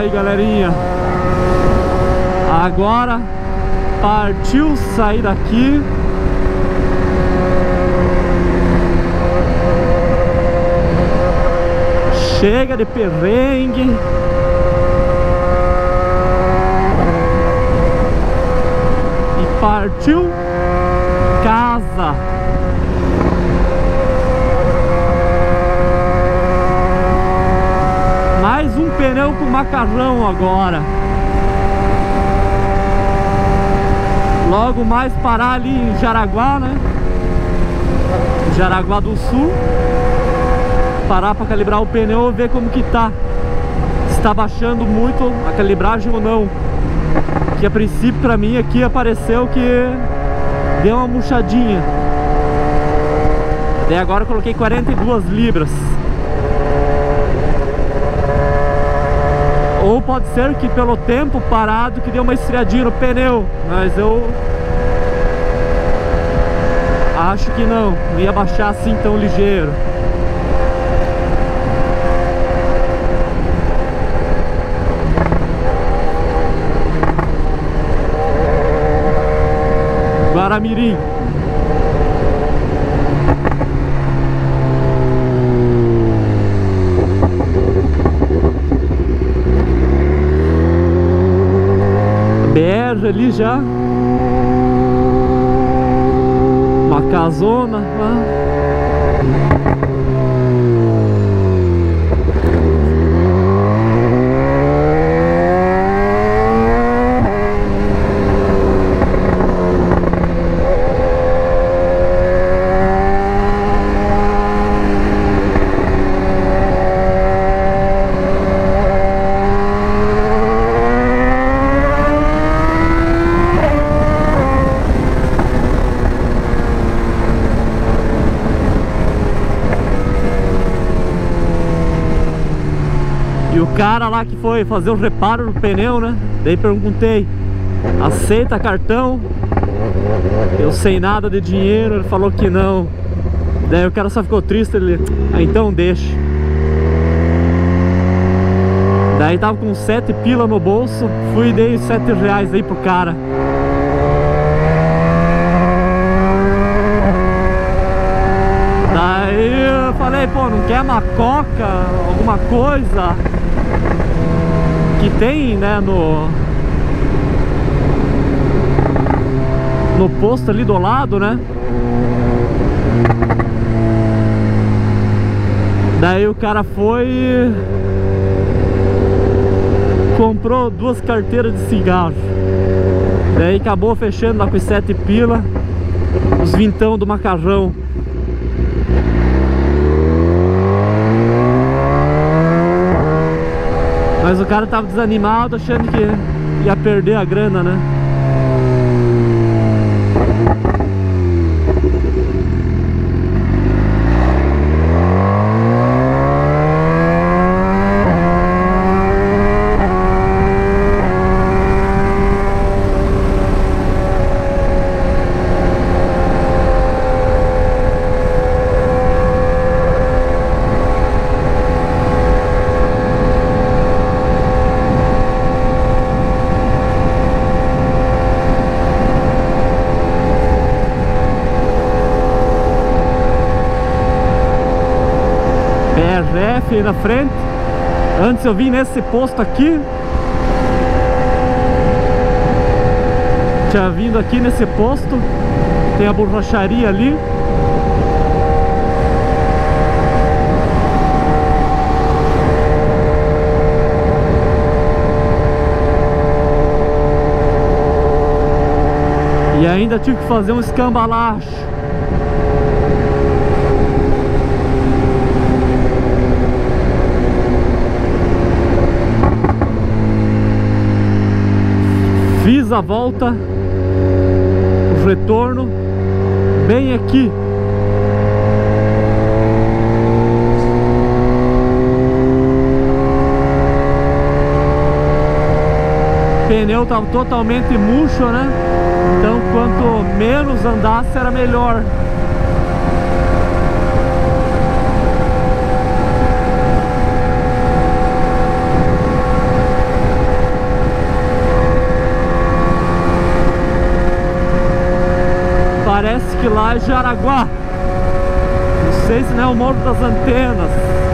aí, galerinha. Agora partiu sair daqui. Chega de perrengue. E partiu casa. Mais um pneu com macarrão agora. Logo mais parar ali em Jaraguá, né? Jaraguá do Sul. Parar para calibrar o pneu e ver como que tá. Se tá baixando muito a calibragem ou não. Que a princípio pra mim aqui apareceu que deu uma murchadinha. Daí agora eu coloquei 42 libras. Ou pode ser que pelo tempo parado que deu uma esfriadinha no pneu. Mas eu acho que não ia baixar assim tão ligeiro. Guaramirim. BR ali já. Uma casona. E o cara lá que foi fazer o reparo no pneu, né? Daí perguntei: aceita cartão? Eu sem nada de dinheiro. Ele falou que não. Daí o cara só ficou triste. Ele: ah, então deixa. Daí tava com 7 pila no bolso. Fui e dei 7 reais aí pro cara. Daí eu falei: pô, não quer uma coca? Alguma coisa? Que tem, né, no posto ali do lado, né? Daí o cara foi e comprou 2 carteiras de cigarro. Daí acabou fechando lá com os 7 pila, os vintão do macarrão. Mas o cara tava desanimado, achando que ia perder a grana, né? BRF aí na frente. Antes eu vim nesse posto aqui. Tinha vindo aqui nesse posto. Tem a borracharia ali. E ainda tive que fazer um escambalacho. Fiz a volta, o retorno, bem aqui. O pneu estava totalmente murcho, né? Então quanto menos andasse era melhor. mais Jaraguá. Não sei se não é o Morro das Antenas.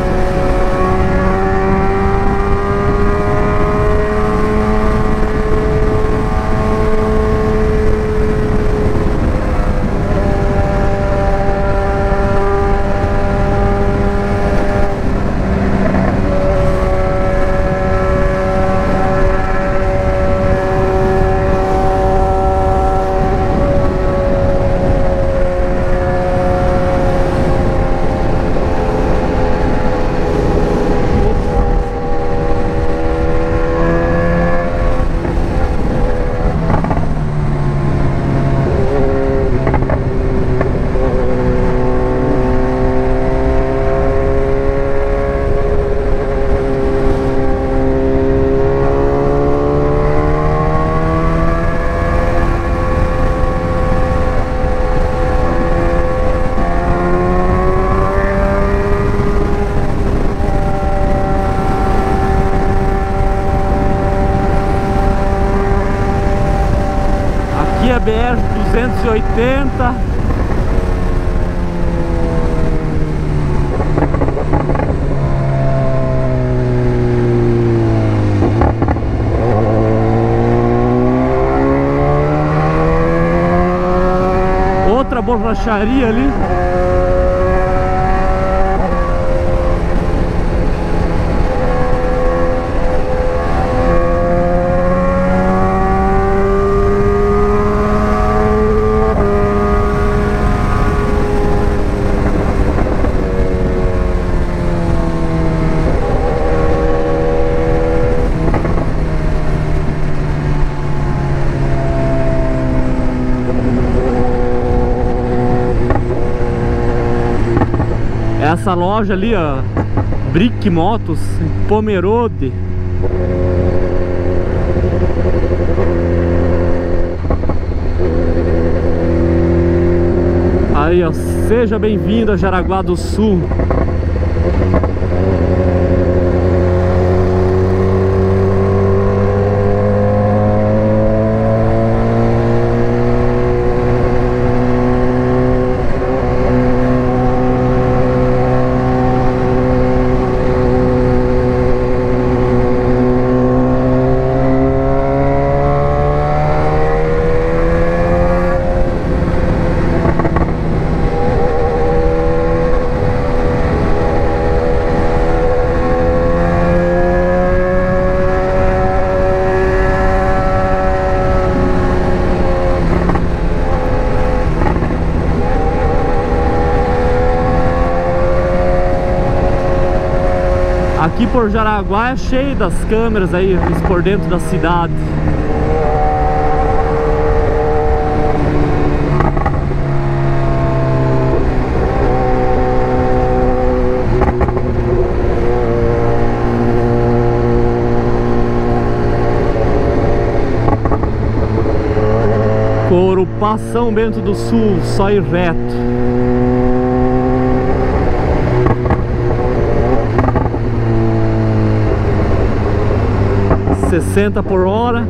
Aqui é BR-280. Outra borracharia ali. Essa loja ali, ó, Brick Motos, em Pomerode. Aí, ó, seja bem-vindo a Jaraguá do Sul. Aqui por Jaraguá é cheio das câmeras aí por dentro da cidade. Corupá, São Bento do Sul, só ir reto. $60 por hora.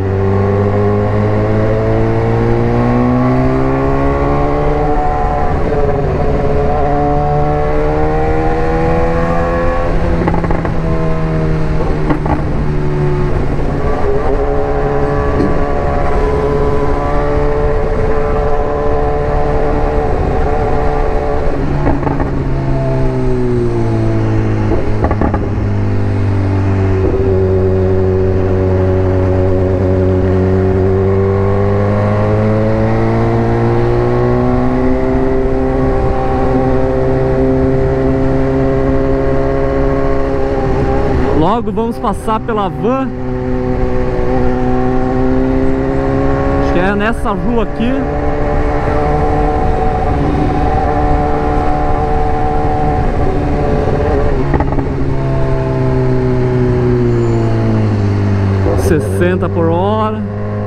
Logo vamos passar pela van. Acho que é nessa rua aqui. $60 por hora.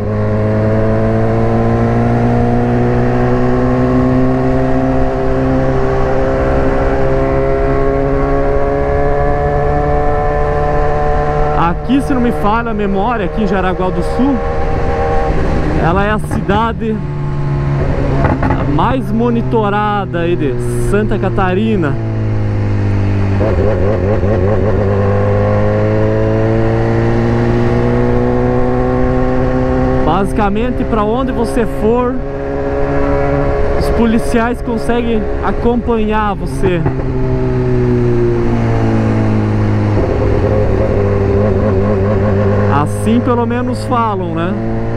Aqui, se não me falha a memória, aqui em Jaraguá do Sul, ela é a cidade mais monitorada aí de Santa Catarina. Basicamente, para onde você for, os policiais conseguem acompanhar você. Assim pelo menos falam, né?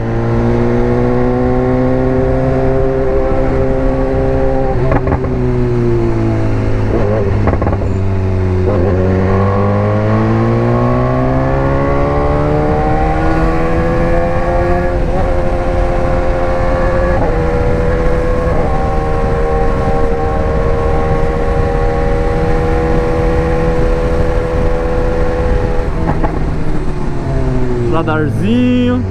Radarzinho.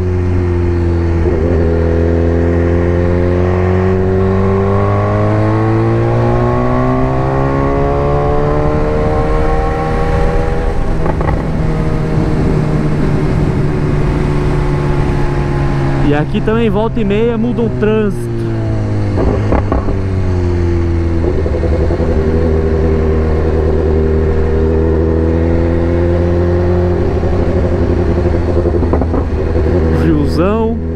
E aqui também volta e meia muda o trânsito. Friozão.